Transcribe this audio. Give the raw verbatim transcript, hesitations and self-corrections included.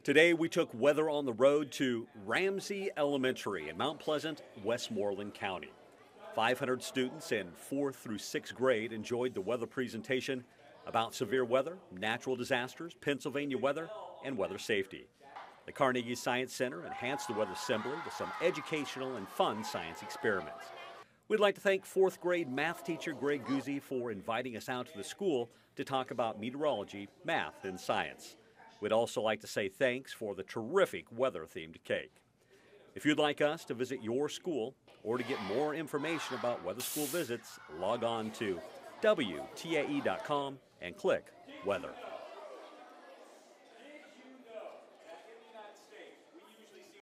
Today we took weather on the road to Ramsay Elementary in Mount Pleasant, Westmoreland County. five hundred students in fourth through sixth grade enjoyed the weather presentation about severe weather, natural disasters, Pennsylvania weather, and weather safety. The Carnegie Science Center enhanced the weather assembly with some educational and fun science experiments. We'd like to thank fourth grade math teacher Greg Guzzi for inviting us out to the school to talk about meteorology, math, and science. We'd also like to say thanks for the terrific weather-themed cake. If you'd like us to visit your school or to get more information about weather school visits, log on to W T A E dot com and click Weather.